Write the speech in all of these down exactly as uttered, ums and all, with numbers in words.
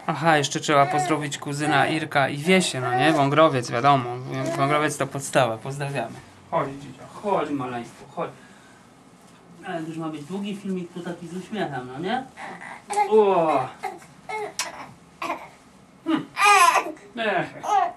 Aha, jeszcze trzeba pozdrowić kuzyna Irka i Wiesie, no nie? Wągrowiec, wiadomo. Wągrowiec to podstawa. Pozdrawiamy. Chodź, dzidzia, chodź, maleństwo, chodź. Ale już ma być długi filmik, tu taki z uśmiechem, no nie? O! Hmm. Ech.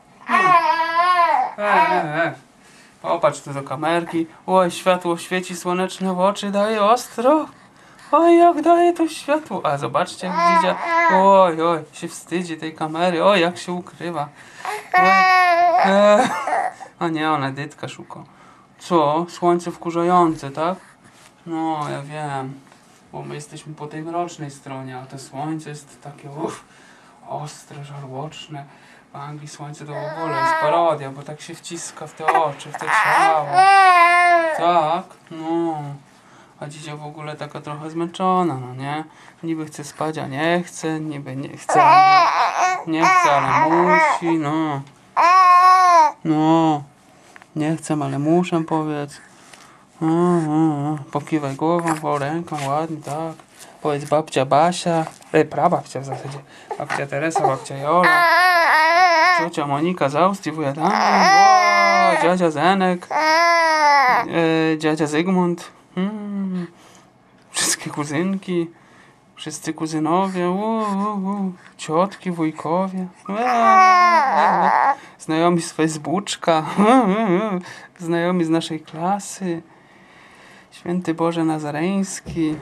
Ech, ech, ech. Popatrz tu do kamerki. Oj, światło świeci słoneczne w oczy, daje ostro. Oj, jak daje to światło. A zobaczcie, jak dzidzia. Oj, oj, się wstydzi tej kamery. Oj, jak się ukrywa. Oj. Ech. A nie, ona Edytka szuka. Co? Słońce wkurzające, tak? No, ja wiem. Bo my jesteśmy po tej mrocznej stronie, a to słońce jest takie uff, ostre, żarłoczne. W Anglii słońce to w ogóle jest parodia, bo tak się wciska w te oczy, w te ciało. Tak, no. A dzidzia w ogóle taka trochę zmęczona, no nie? Niby chce spać, a nie chce, niby nie chce, a nie, nie chce, ale musi, no. No. Nie chcę, ale muszę, powiedz. Mm, pokiwaj głową, po ręką, ładnie, tak. Powiedz babcia Basia, e, prababcia w zasadzie. Babcia Teresa, babcia Jola. Ciocia Monika z Austrii, wuja Damian, o, dziadzia Zenek, e, dziadzia Zygmunt, hmm, wszystkie kuzynki, wszyscy kuzynowie, u, u, u, ciotki, wujkowie, e, e, e, znajomi z Facebooka, znajomi z naszej klasy, Święty Boże Nazareński,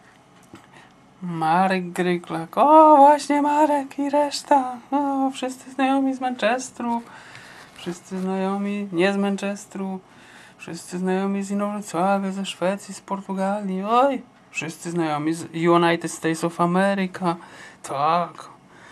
Marek Gryklak, o właśnie Marek i reszta, o, wszyscy znajomi z Manchesteru, wszyscy znajomi nie z Manchesteru, wszyscy znajomi z Inowrocławia, ze Szwecji, z Portugalii, oj, wszyscy znajomi z United States of America, tak.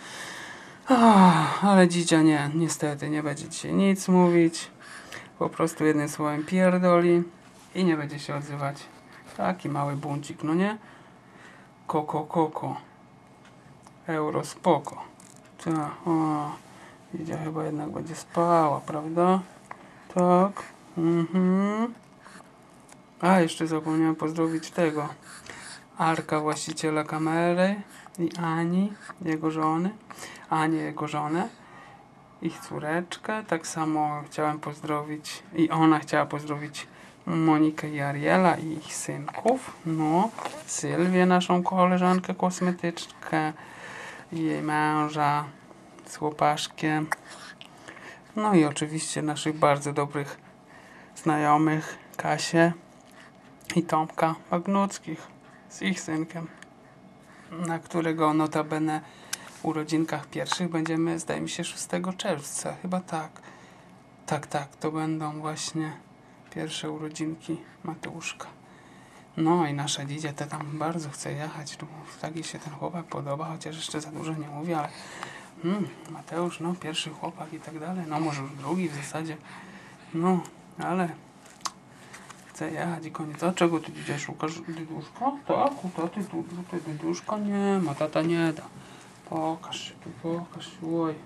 Oh, ale dzidzia nie, niestety nie będzie dzisiaj nic mówić, po prostu jednym słowem pierdoli i nie będzie się odzywać. Taki mały buncik, no nie? Koko, koko. Euro spoko. Tak, o. Dzidzia chyba jednak będzie spała, prawda? Tak. Mhm. A, jeszcze zapomniałem pozdrowić tego. Arka, właściciela kamery i Ani, jego żony. Anię, jego żonę. Ich córeczkę. Tak samo chciałem pozdrowić i ona chciała pozdrowić Monikę i Ariela i ich synków. No, Sylwię, naszą koleżankę kosmetyczkę i jej męża z chłopaszkiem. No i oczywiście naszych bardzo dobrych znajomych Kasię i Tomka Magnuckich z ich synkiem, na którego notabene urodzinkach pierwszych będziemy, zdaje mi się, szóstego czerwca. Chyba tak. Tak, tak, to będą właśnie pierwsze urodzinki Mateuszka. No i nasza dzidzia to tam bardzo chce jechać. Tak jej się ten chłopak podoba, chociaż jeszcze za dużo nie mówi, ale hmm, Mateusz, no pierwszy chłopak i tak dalej. No może już drugi w zasadzie. No, ale chce jechać i koniec. A czego ty dzidzia szukasz? Dyduszka? Tak, u taty tutaj dyduszka nie ma, tata nie da. Pokaż się tu, pokaż się, oj.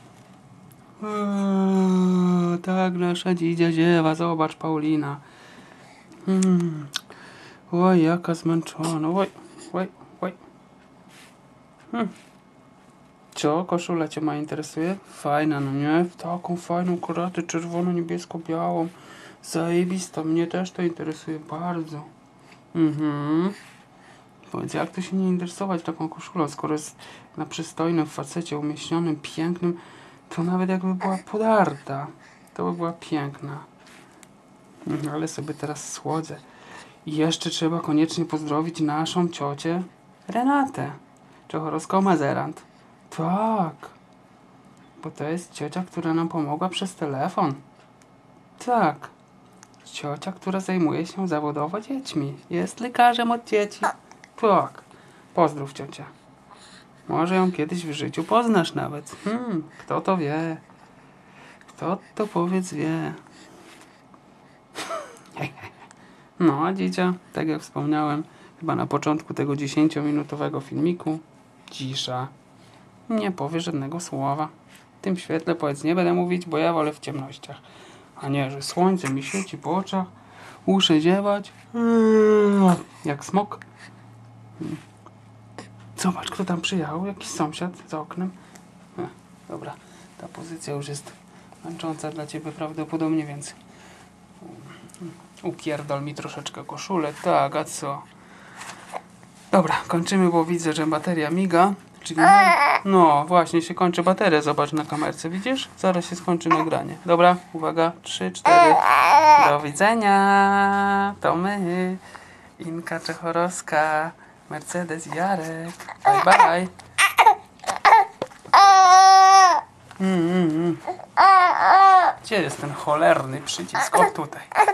Eee, tak, nasza dzidzia ziewa, zobacz Paulina. Hmm. Oj, jaka zmęczona, oj, oj, oj. Hmm. Co, koszula cię ma interesuje? Fajna, no nie? Taką fajną kratę czerwono-niebiesko-białą. Zajebista, mnie też to interesuje bardzo. Mhm. Powiedz, jak to się nie interesować taką koszulą, skoro jest na przystojnym facecie umieśnionym, pięknym, to nawet jakby była podarta, to by była piękna. Mhm, ale sobie teraz słodzę. I jeszcze trzeba koniecznie pozdrowić naszą ciocię Renatę Czechorowską-Mazerant. Tak, bo to jest ciocia, która nam pomogła przez telefon. Tak, ciocia, która zajmuje się zawodowo dziećmi. Jest lekarzem od dzieci. Tak, pozdrów ciocia. Może ją kiedyś w życiu poznasz nawet. Hmm, kto to wie? Kto to powiedz wie? No, a dzidzia, tak jak wspomniałem, chyba na początku tego dziesięciominutowego filmiku, cisza. Nie powie żadnego słowa. W tym świetle powiedz, nie będę mówić, bo ja wolę w ciemnościach. A nie, że słońce mi świeci po oczach, muszę ziewać, jak smok. Zobacz, kto tam przyjechał. Jakiś sąsiad za oknem. E, dobra, ta pozycja już jest męcząca dla ciebie prawdopodobnie, więc upierdol mi troszeczkę koszulę. Tak, a co? Dobra, kończymy, bo widzę, że bateria miga. Czyli no, właśnie się kończy bateria. Zobacz na kamerce, widzisz? Zaraz się skończy nagranie. Dobra, uwaga, trzy, cztery. Do widzenia. To my. Inka Czechorowska, Mercedes i Jarek. Bye bye. Mm, mm, mm. Gdzie jest ten cholerny przycisk? O, tutaj.